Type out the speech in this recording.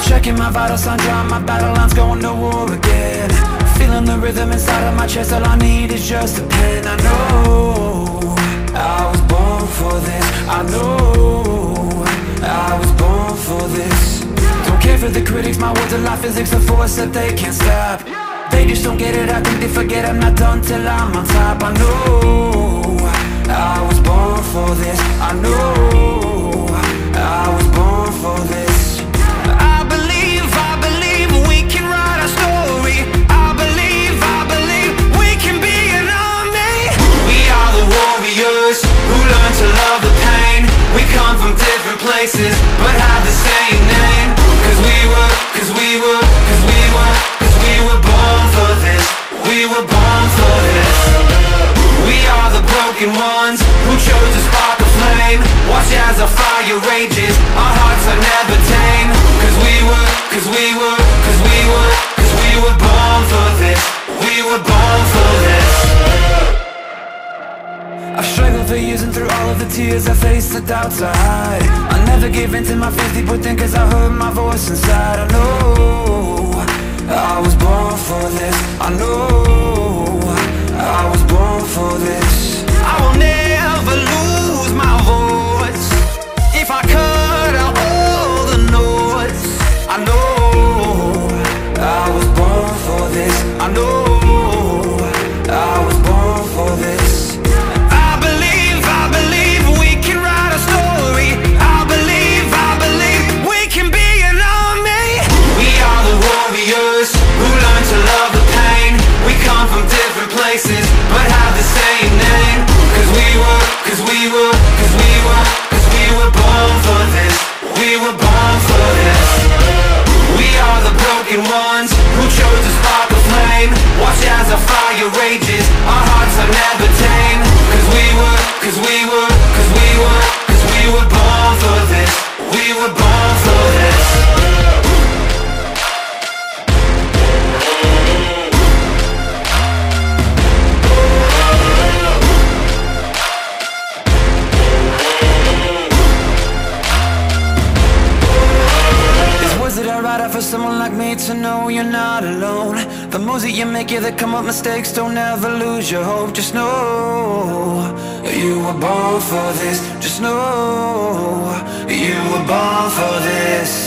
Checking my vital signs, drawing my battle lines, going to war again. Feeling the rhythm inside of my chest, all I need is just a pen. I know I was born for this. I know I was born for this. Don't care for the critics, my words are like physics, a force that they can't stop. They just don't get it, I think they forget I'm not done till I'm on top. I know I was born for this. I know I was born for this. I believe we can write our story. I believe we can be an army. We are the warriors who learn to love the pain. We come from different places but have the same name. Cause we were born for this. We were born for this. We are the broken ones who chose to spark a flame. Watch as our fire rages, our hearts are never tame. Cause we were born for this. We were born for this. I've struggled for years and through all of the tears I faced, the doubts I hide. I never gave in to my fears deep within, cause I heard my voice inside. I know I was born for this. I know I was born for this. I will never lose my voice. If I cut out all the noise, I know I was born for this. I know I was born for this. I believe we can write a story. I believe we can be an army. We are the warriors who learn to love the pain. We come from different places but have the same name. Cause we were born for this. We were born for this. We are the broken ones who chose to spark a flame. Watch as our fire rages, our hearts are never tame. Cause we were born for this. We were born for this. For someone like me to know you're not alone. The moves that you make, yeah, that come up mistakes. Don't ever lose your hope. Just know you were born for this. Just know you were born for this.